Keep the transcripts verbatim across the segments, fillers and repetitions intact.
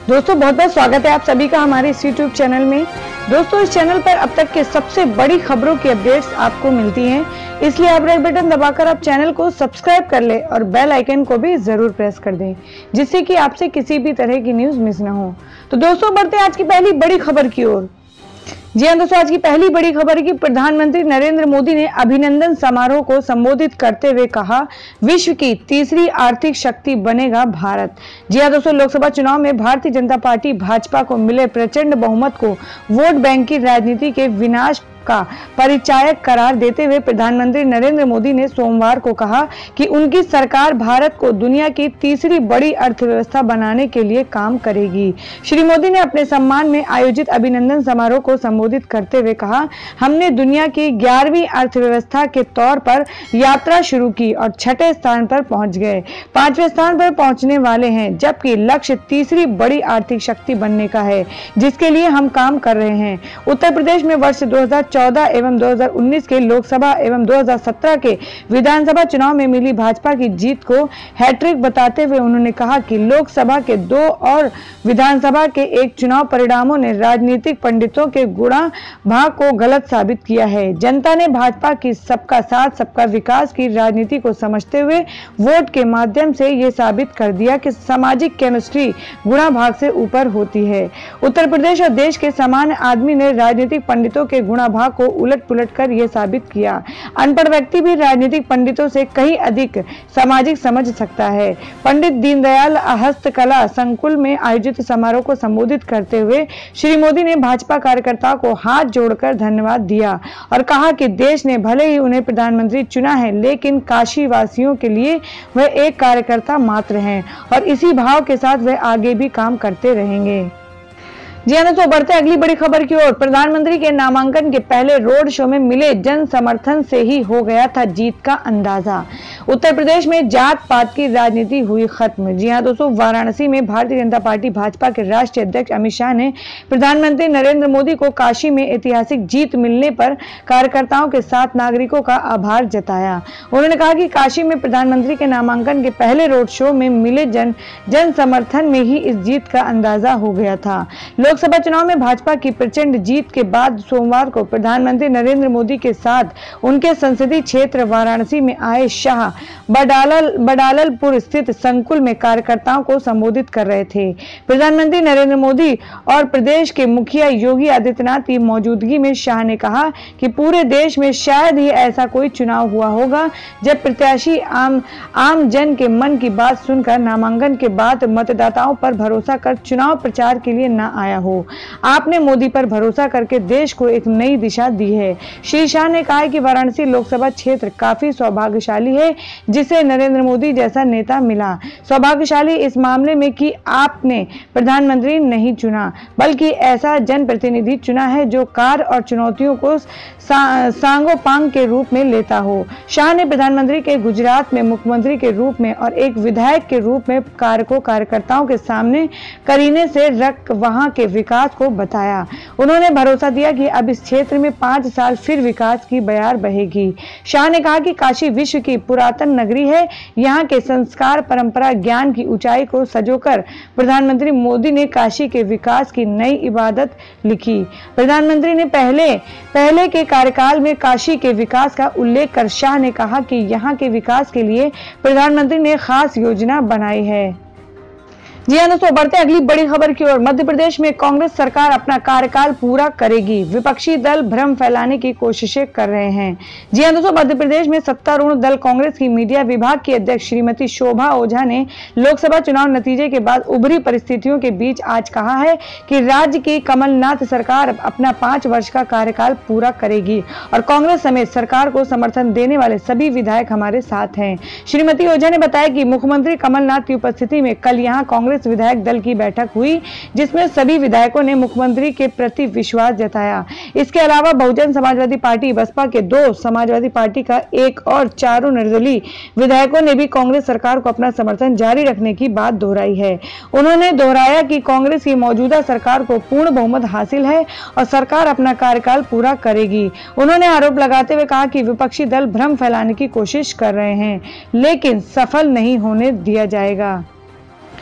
दोस्तों बहुत बहुत स्वागत है आप सभी का हमारे इस यूट्यूब चैनल में। दोस्तों इस चैनल पर अब तक के सबसे बड़ी खबरों की अपडेट्स आपको मिलती हैं, इसलिए आप रेड बटन दबाकर आप चैनल को सब्सक्राइब कर ले और बेल आइकन को भी जरूर प्रेस कर दें, जिससे कि आपसे किसी भी तरह की न्यूज मिस ना हो। तो दोस्तों बढ़ते हैं आज की पहली बड़ी खबर की ओर। जी हाँ दोस्तों, आज की पहली बड़ी खबर है कि प्रधानमंत्री नरेंद्र मोदी ने अभिनंदन समारोह को संबोधित करते हुए कहा, विश्व की तीसरी आर्थिक शक्ति बनेगा भारत। जी हाँ दोस्तों, लोकसभा चुनाव में भारतीय जनता पार्टी भाजपा को मिले प्रचंड बहुमत को वोट बैंक की राजनीति के विनाश का परिचायक करार देते हुए प्रधानमंत्री नरेंद्र मोदी ने सोमवार को कहा कि उनकी सरकार भारत को दुनिया की तीसरी बड़ी अर्थव्यवस्था बनाने के लिए काम करेगी। श्री मोदी ने अपने सम्मान में आयोजित अभिनंदन समारोह को संबोधित करते हुए कहा, हमने दुनिया की ग्यारहवीं अर्थव्यवस्था के तौर पर यात्रा शुरू की और छठे स्थान पर पहुंच गए, पांचवें स्थान पर पहुंचने वाले हैं, जबकि लक्ष्य तीसरी बड़ी आर्थिक शक्ति बनने का है, जिसके लिए हम काम कर रहे हैं। उत्तर प्रदेश में वर्ष दो हजार चौदह एवं दो हजार उन्नीस के लोकसभा एवं दो हजार सत्रह के विधानसभा चुनाव में मिली भाजपा की जीत को हैट्रिक बताते हुए उन्होंने कहा कि लोकसभा के दो और विधानसभा के एक चुनाव परिणामों ने राजनीतिक पंडितों के गुणा भाग को गलत साबित किया है। जनता ने भाजपा की सबका साथ सबका विकास की राजनीति को समझते हुए वोट के माध्यम से ये साबित कर दिया कि सामाजिक केमिस्ट्री गुणा भाग से ऊपर होती है। उत्तर प्रदेश और देश के सामान्य आदमी ने राजनीतिक पंडितों के गुणा भाग को उलट पुलट कर यह साबित किया। अनपढ़ व्यक्ति भी राजनीतिक पंडितों से कहीं अधिक सामाजिक समझ सकता है। पंडित दीनदयाल हस्तकला संकुल में आयोजित समारोह को संबोधित करते हुए श्री मोदी ने भाजपा कार्यकर्ताओं को हाथ जोड़कर धन्यवाद दिया और कहा कि देश ने भले ही उन्हें प्रधानमंत्री चुना है, लेकिन काशी वासियों के लिए वह एक कार्यकर्ता मात्र हैं और इसी भाव के साथ वह आगे भी काम करते रहेंगे। जी हाँ दोस्तों, बढ़ते अगली बड़ी खबर की ओर। प्रधानमंत्री के नामांकन के पहले रोड शो में मिले जन समर्थन से ही हो गया था जीत का अंदाजा। उत्तर प्रदेश में जात पात की राजनीति हुई खत्म। जी हाँ दोस्तों, वाराणसी में भारतीय जनता पार्टी भाजपा के राष्ट्रीय अध्यक्ष अमित शाह ने प्रधानमंत्री नरेंद्र मोदी को काशी में ऐतिहासिक जीत मिलने पर कार्यकर्ताओं के साथ नागरिकों का आभार जताया। उन्होंने कहा कि काशी में प्रधानमंत्री के नामांकन के पहले रोड शो में मिले जन जन समर्थन में ही इस जीत का अंदाजा हो गया था। लोकसभा चुनाव में भाजपा की प्रचंड जीत के बाद सोमवार को प्रधानमंत्री नरेंद्र मोदी के साथ उनके संसदीय क्षेत्र वाराणसी में आए शाह बडालल बडाललपुर स्थित संकुल में कार्यकर्ताओं को संबोधित कर रहे थे। प्रधानमंत्री नरेंद्र मोदी और प्रदेश के मुखिया योगी आदित्यनाथ की मौजूदगी में शाह ने कहा कि पूरे देश में शायद ही ऐसा कोई चुनाव हुआ होगा जब प्रत्याशी आम आम जन के मन की बात सुनकर नामांकन के बाद मतदाताओं पर भरोसा कर चुनाव प्रचार के लिए न आया हो। आपने मोदी पर भरोसा करके देश को एक नई दिशा दी है। श्री शाह ने कहा कि वाराणसी लोकसभा क्षेत्र काफी सौभाग्यशाली है जिसे नरेंद्र मोदी जैसा नेता मिला। सौभाग्यशाली इस मामले में कि आपने प्रधानमंत्री नहीं चुना, बल्कि ऐसा जनप्रतिनिधि चुना है जो कार्य और चुनौतियों को सा, सांगोपांग के रूप में लेता हो। शाह ने प्रधानमंत्री के गुजरात में मुख्यमंत्री के रूप में और एक विधायक के रूप में कार्य को कार्यकर्ताओं के सामने करीने से रख वहां के विकास को बताया। उन्होंने भरोसा दिया कि अब इस क्षेत्र में पांच साल फिर विकास की बयार बहेगी। शाह ने कहा कि काशी विश्व की पुरातन नगरी है, यहाँ के संस्कार परंपरा ज्ञान की ऊंचाई को सजोकर प्रधानमंत्री मोदी ने काशी के विकास की नई इबादत लिखी। प्रधानमंत्री ने पहले पहले के कार्यकाल में काशी के विकास का उल्लेख कर शाह ने कहा कि यहाँ के विकास के लिए प्रधानमंत्री ने खास योजना बनाई है। जी हाँ दोस्तों, बढ़ते अगली बड़ी खबर की ओर। मध्य प्रदेश में कांग्रेस सरकार अपना कार्यकाल पूरा करेगी, विपक्षी दल भ्रम फैलाने की कोशिशें कर रहे हैं। जी हाँ दोस्तों, मध्य प्रदेश में सत्तारूढ़ दल कांग्रेस की मीडिया विभाग की अध्यक्ष श्रीमती शोभा ओझा ने लोकसभा चुनाव नतीजे के बाद उभरी परिस्थितियों के बीच आज कहा है कि राज्य की कमलनाथ सरकार अपना पांच वर्ष का कार्यकाल पूरा करेगी और कांग्रेस समेत सरकार को समर्थन देने वाले सभी विधायक हमारे साथ हैं। श्रीमती ओझा ने बताया कि मुख्यमंत्री कमलनाथ की उपस्थिति में कल यहाँ कांग्रेस विधायक दल की बैठक हुई, जिसमें सभी विधायकों ने मुख्यमंत्री के प्रति विश्वास जताया। इसके अलावा बहुजन समाजवादी पार्टी, बसपा के दो, समाजवादी पार्टी का एक और चारों निर्दलीय विधायकों ने भी कांग्रेस सरकार को अपना समर्थन जारी रखने की बात दोहराई है। उन्होंने दोहराया कि कांग्रेस की मौजूदा सरकार को पूर्ण बहुमत हासिल है और सरकार अपना कार्यकाल पूरा करेगी। उन्होंने आरोप लगाते हुए कहा कि विपक्षी दल भ्रम फैलाने की कोशिश कर रहे हैं, लेकिन सफल नहीं होने दिया जाएगा।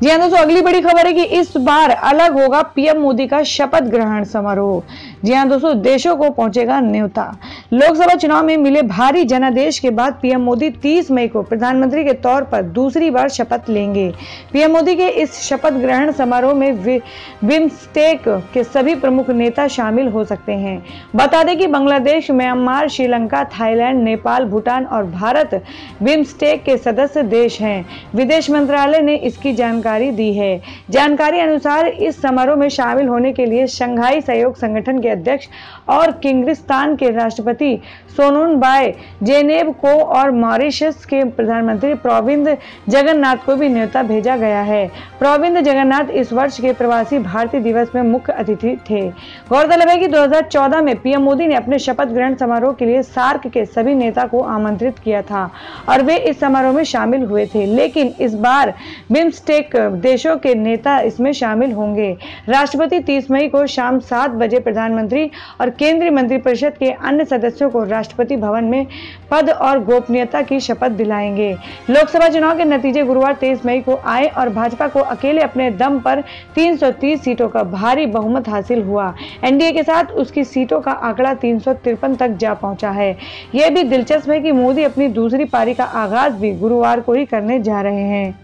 जी हाँ दोस्तों, अगली बड़ी खबर है कि इस बार अलग होगा पीएम मोदी का शपथ ग्रहण समारोह। जी हाँ दोस्तों, देशों को पहुंचेगा न्योता। लोकसभा चुनाव में मिले भारी जनादेश के बाद पीएम मोदी तीस मई को प्रधानमंत्री के तौर पर दूसरी बार शपथ लेंगे। पीएम मोदी के इस शपथ ग्रहण समारोह में बिम्स्टेक के सभी प्रमुख नेता शामिल हो सकते हैं। बता दें कि बांग्लादेश, म्यांमार, श्रीलंका, थाईलैंड, नेपाल, भूटान और भारत बिम्स्टेक के सदस्य देश हैं। विदेश मंत्रालय ने इसकी जानकारी दी है। जानकारी अनुसार इस समारोह में शामिल होने के लिए शंघाई सहयोग संगठन के अध्यक्ष और किर्गिस्तान के राष्ट्रपति सोनोनबाई जेनेव को और मॉरिशस के प्रधानमंत्री प्रविंद जगन्नाथ को भी न्योता भेजा गया है। प्रविंद जगन्नाथ इस वर्ष के प्रवासी भारतीय दिवस में मुख्य अतिथि थे। गौरतलब है कि दो हज़ार चौदह में पीएम मोदी ने अपने शपथ ग्रहण समारोह के लिए सार्क के सभी नेता को आमंत्रित किया था और वे इस समारोह में शामिल हुए थे, लेकिन इस बार बिम्स्टेक देशों के नेता इसमें शामिल होंगे। राष्ट्रपति तीस मई को शाम सात बजे प्रधानमंत्री और केंद्रीय मंत्रिपरिषद के अन्य सदस्यों को राष्ट्रपति भवन में पद और गोपनीयता की शपथ दिलाएंगे। लोकसभा चुनाव के नतीजे गुरुवार तेईस मई को आए और भाजपा को अकेले अपने दम पर तीन सौ तीस सीटों का भारी बहुमत हासिल हुआ। एनडीए के साथ उसकी सीटों का आंकड़ा तीन सौ तिरपन तक जा पहुंचा है। यह भी दिलचस्प है कि मोदी अपनी दूसरी पारी का आगाज भी गुरुवार को ही करने जा रहे हैं।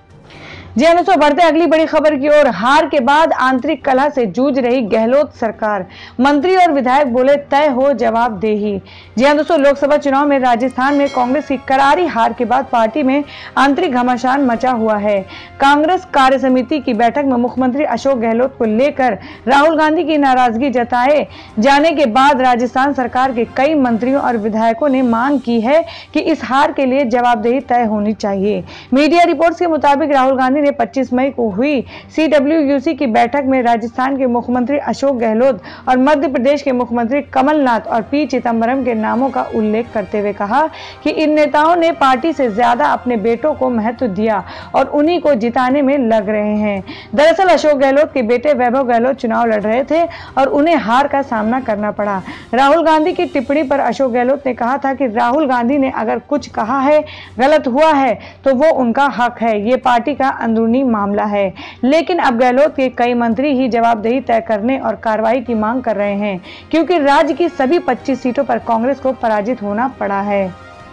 जी हाँ दोस्तों, बढ़ते अगली बड़ी खबर की ओर। हार के बाद आंतरिक कलह से जूझ रही गहलोत सरकार, मंत्री और विधायक बोले तय हो जवाबदेही। जी हाँ दोस्तों, लोकसभा चुनाव में राजस्थान में कांग्रेस की करारी हार के बाद पार्टी में आंतरिक घमासान मचा हुआ है। कांग्रेस कार्य समिति की बैठक में मुख्यमंत्री अशोक गहलोत को लेकर राहुल गांधी की नाराजगी जताए जाने के बाद राजस्थान सरकार के कई मंत्रियों और विधायकों ने मांग की है कि इस हार के लिए जवाबदेही तय होनी चाहिए। मीडिया रिपोर्ट्स के मुताबिक राहुल गांधी पच्चीस मई को हुई सीडब्ल्यूयूसी की बैठक में राजस्थान के मुख्यमंत्री अशोक गहलोत और मध्य प्रदेश के मुख्यमंत्री कमलनाथ और पी चिदंबरम के नामों का उल्लेख करते हुए कहा कि इन नेताओं ने पार्टी से ज्यादा अपने बेटों को महत्व दिया और उन्हीं को जिताने में लग रहे हैं। दरअसल अशोक गहलोत के बेटे वैभव गहलोत चुनाव लड़ रहे थे और उन्हें हार का सामना करना पड़ा। राहुल गांधी की टिप्पणी पर अशोक गहलोत ने कहा था कि राहुल गांधी ने अगर कुछ कहा है, गलत हुआ है तो वो उनका हक है, ये पार्टी का अंदरूनी मामला है। लेकिन अब गहलोत के कई मंत्री ही जवाबदेही तय करने और कार्रवाई की मांग कर रहे हैं, क्योंकि राज्य की सभी पच्चीस सीटों पर कांग्रेस को पराजित होना पड़ा है।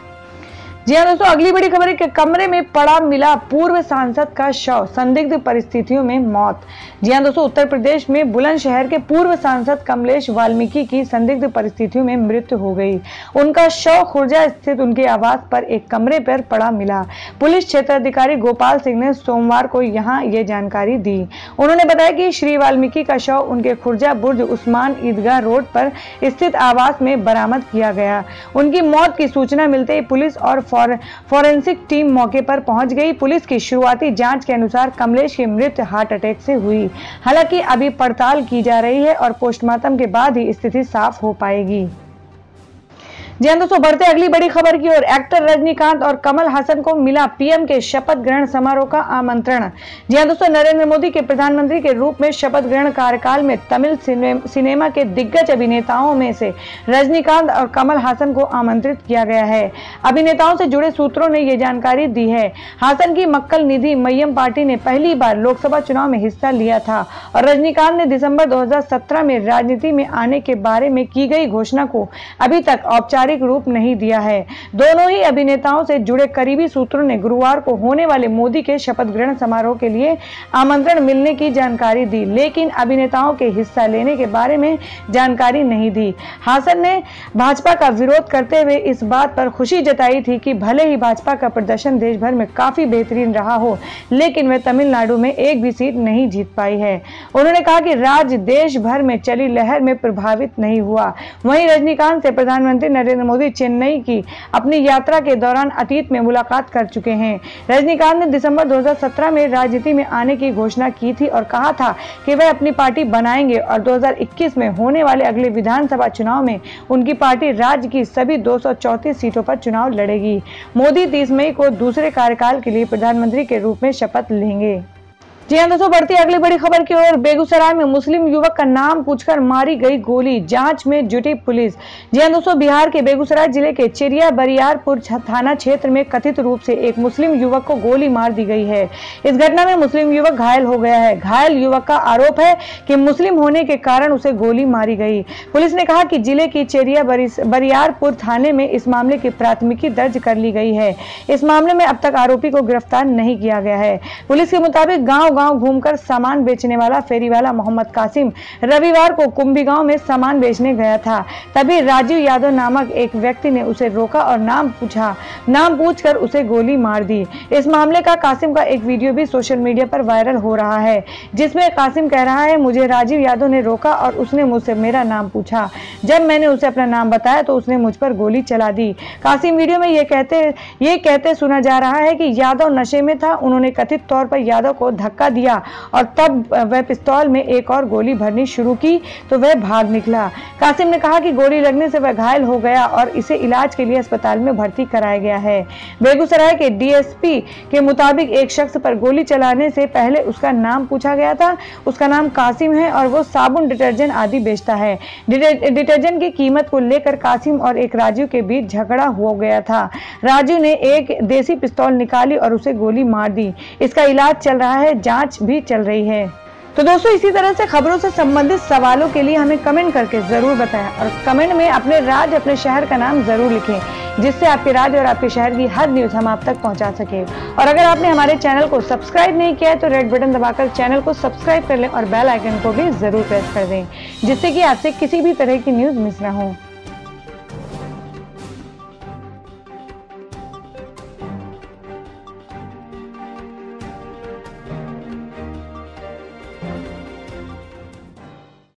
जी हाँ दोस्तों, अगली बड़ी खबर है कि कमरे में पड़ा मिला पूर्व सांसद का शव, संदिग्ध परिस्थितियों में मौत। जी हाँ दोस्तों, उत्तर प्रदेश में बुलंदशहर के पूर्व सांसद कमलेश वाल्मीकि की संदिग्ध परिस्थितियों में मृत्यु हो गई। उनका शव खुर्जा स्थित उनके आवास पर एक कमरे पर पड़ा मिला। पुलिस क्षेत्राधिकारी गोपाल सिंह ने सोमवार को यहाँ ये जानकारी दी। उन्होंने बताया कि श्री वाल्मीकि का शव उनके खुर्जा बुर्ज उस्मान ईदगाह रोड पर स्थित आवास में बरामद किया गया। उनकी मौत की सूचना मिलते ही पुलिस और फॉरेंसिक टीम मौके पर पहुंच गई। पुलिस की शुरुआती जांच के अनुसार कमलेश की मृत्यु हार्ट अटैक से हुई। हालांकि अभी पड़ताल की जा रही है और पोस्टमार्टम के बाद ही स्थिति साफ हो पाएगी। जी हाँ दोस्तों, बढ़ते अगली बड़ी खबर की ओर। एक्टर रजनीकांत और कमल हासन को मिला पीएम के शपथ ग्रहण समारोह का आमंत्रण। जी हाँ दोस्तों, नरेंद्र मोदी के प्रधानमंत्री के रूप में शपथ ग्रहण कार्यकाल में तमिल सिनेमा के दिग्गज अभिनेताओं में से रजनीकांत और कमल हासन को आमंत्रित किया गया है। अभिनेताओं से जुड़े सूत्रों ने ये जानकारी दी है। हासन की मक्कल निधि मय्यम पार्टी ने पहली बार लोकसभा चुनाव में हिस्सा लिया था और रजनीकांत ने दिसंबर दो हजार सत्रह में राजनीति में आने के बारे में की गई घोषणा को अभी तक औपचारिक रूप नहीं दिया है। दोनों ही अभिनेताओं से जुड़े करीबी सूत्रों ने गुरुवार को होने वाले मोदी के शपथ ग्रहण समारोह के लिए आमंत्रण मिलने की जानकारी दी, लेकिन अभिनेताओं के हिस्सा लेने के बारे में जानकारी नहीं दी। हासन ने भाजपा का विरोध करते हुए इस बात पर खुशी जताई थी कि भले ही भाजपा का प्रदर्शन देश भर में काफी बेहतरीन रहा हो, लेकिन वे तमिलनाडु में एक भी सीट नहीं जीत पाई है। उन्होंने कहा कि राज्य देश भर में चली लहर में प्रभावित नहीं हुआ। वहीं रजनीकांत से प्रधानमंत्री नरेंद्र मोदी चेन्नई की अपनी यात्रा के दौरान अतीत में मुलाकात कर चुके हैं। रजनीकांत ने दिसंबर दो हज़ार सत्रह में राजनीति में आने की घोषणा की थी और कहा था कि वह अपनी पार्टी बनाएंगे और दो हज़ार इक्कीस में होने वाले अगले विधानसभा चुनाव में उनकी पार्टी राज्य की सभी दो सौ चौंतीस सीटों पर चुनाव लड़ेगी। मोदी तीस मई को दूसरे कार्यकाल के लिए प्रधानमंत्री के रूप में शपथ लेंगे। जी हाँ दोस्तों, बढ़ती अगली बड़ी खबर की ओर। बेगूसराय में मुस्लिम युवक का नाम पूछकर मारी गई गोली, जांच में जुटी पुलिस। जी हाँ दोस्तों, बिहार के बेगूसराय जिले के चिरिया बरियारपुर थाना क्षेत्र में कथित रूप से एक मुस्लिम युवक को गोली मार दी गई है। इस घटना में मुस्लिम युवक घायल हो गया है। घायल युवक का आरोप है कि मुस्लिम होने के कारण उसे गोली मारी गई। पुलिस ने कहा कि जिले की चिरिया बरियारपुर थाने में इस मामले की प्राथमिकी दर्ज कर ली गई है। इस मामले में अब तक आरोपी को गिरफ्तार नहीं किया गया है। पुलिस के मुताबिक गांव गांव घूमकर सामान बेचने वाला फेरीवाला मोहम्मद कासिम रविवार को कुंभी गांव में सामान बेचने गया था। तभी राजीव यादव नामक एक व्यक्ति ने उसे रोका और नाम पूछा। नाम पूछकर उसे गोली मार दी। इस मामले का कासिम का एक वीडियो भी सोशल मीडिया पर वायरल हो रहा है, जिसमें कासिम कह रहा है, मुझे राजीव यादव ने रोका और उसने मुझसे मेरा नाम पूछा। जब मैंने उसे अपना नाम बताया तो उसने मुझ पर गोली चला दी। कासिम वीडियो में ये कहते ये कहते सुना जा रहा है कि यादव नशे में था। उन्होंने कथित तौर पर यादव को धक्का दिया और तब वह पिस्तौल में एक और गोली भरनी शुरू की तो वह भाग निकला। कासिम ने कहा कि गोली लगने से वह घायल हो गया और इसे इलाज के लिए अस्पताल में भर्ती कराया गया है। बेगूसराय के डीएसपी के मुताबिक एक शख्स पर गोली चलाने से पहले उसका नाम पूछा गया था। उसका नाम कासिम है और वो साबुन, डिटर्जेंट आदि बेचता है। डिटर्जेंट की कीमत को लेकर कासिम और एक राजू के बीच झगड़ा हो गया था। राजू ने एक देसी पिस्तौल निकाली और उसे गोली मार दी। इसका इलाज चल रहा है, जांच भी चल रही है। तो दोस्तों, इसी तरह से खबरों से संबंधित सवालों के लिए हमें कमेंट करके जरूर बताएं और कमेंट में अपने राज्य, अपने शहर का नाम जरूर लिखें, जिससे आपके राज्य और आपके शहर की हर न्यूज हम आप तक पहुंचा सके। और अगर आपने हमारे चैनल को सब्सक्राइब नहीं किया है तो रेड बटन दबाकर चैनल को सब्सक्राइब कर लें और बेल आइकन को भी जरूर प्रेस कर दें, जिससे कि आपसे किसी भी तरह की न्यूज मिस ना हो।